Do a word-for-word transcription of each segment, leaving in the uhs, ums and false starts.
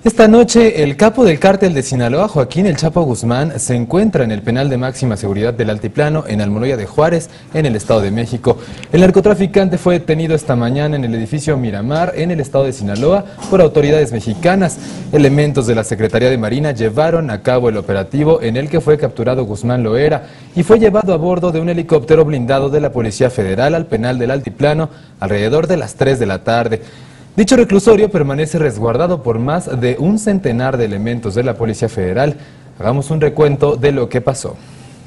Esta noche, el capo del cártel de Sinaloa, Joaquín El Chapo Guzmán, se encuentra en el penal de máxima seguridad del Altiplano, en Almoloya de Juárez, en el Estado de México. El narcotraficante fue detenido esta mañana en el edificio Miramar, en el Estado de Sinaloa, por autoridades mexicanas. Elementos de la Secretaría de Marina llevaron a cabo el operativo en el que fue capturado Guzmán Loera y fue llevado a bordo de un helicóptero blindado de la Policía Federal al penal del Altiplano alrededor de las tres de la tarde. Dicho reclusorio permanece resguardado por más de un centenar de elementos de la Policía Federal. Hagamos un recuento de lo que pasó.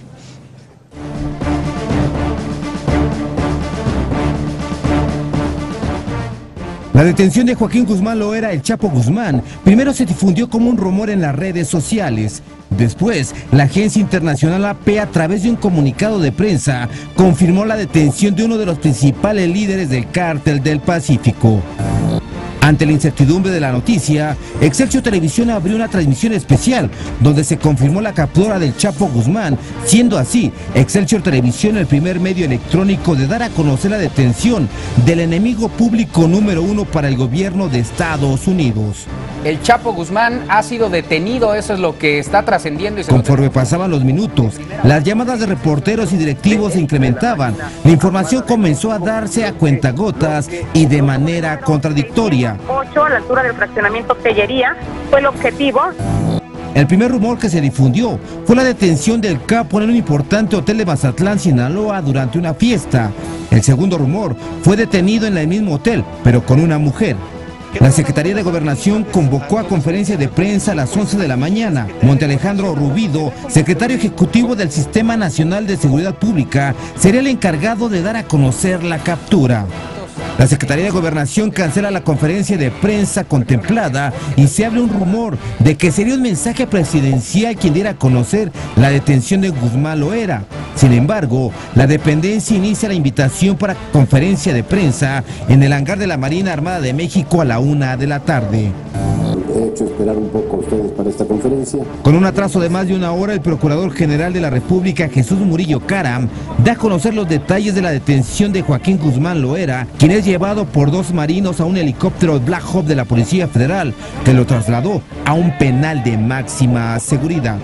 La detención de Joaquín Guzmán Loera, El Chapo Guzmán, primero se difundió como un rumor en las redes sociales. Después, la agencia internacional A P, a través de un comunicado de prensa, confirmó la detención de uno de los principales líderes del Cártel del Pacífico. Ante la incertidumbre de la noticia, Excelsior Televisión abrió una transmisión especial donde se confirmó la captura del Chapo Guzmán, siendo así Excelsior Televisión el primer medio electrónico de dar a conocer la detención del enemigo público número uno para el gobierno de Estados Unidos. El Chapo Guzmán ha sido detenido, eso es lo que está trascendiendo. Conforme pasaban los minutos, las llamadas de reporteros y directivos se incrementaban. La información comenzó a darse a cuentagotas y de manera contradictoria. ocho a la altura del fraccionamiento Tellería fue el objetivo. El primer rumor que se difundió fue la detención del capo en un importante hotel de Mazatlán, Sinaloa, durante una fiesta. El segundo rumor fue detenido en el mismo hotel, pero con una mujer. La Secretaría de Gobernación convocó a conferencia de prensa a las once de la mañana. Monte Alejandro Rubido, secretario ejecutivo del Sistema Nacional de Seguridad Pública, sería el encargado de dar a conocer la captura. La Secretaría de Gobernación cancela la conferencia de prensa contemplada y se abre un rumor de que sería un mensaje presidencial quien diera a conocer la detención de Guzmán Loera. Sin embargo, la dependencia inicia la invitación para conferencia de prensa en el hangar de la Marina Armada de México a la una de la tarde. He hecho esperar un poco a ustedes para esta conferencia. Con un atraso de más de una hora, el Procurador General de la República, Jesús Murillo Caram, da a conocer los detalles de la detención de Joaquín Guzmán Loera, quien es llevado por dos marinos a un helicóptero Black Hawk de la Policía Federal, que lo trasladó a un penal de máxima seguridad.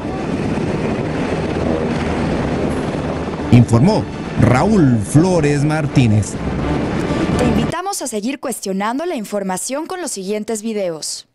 Informó Raúl Flores Martínez. Te invitamos a seguir cuestionando la información con los siguientes videos.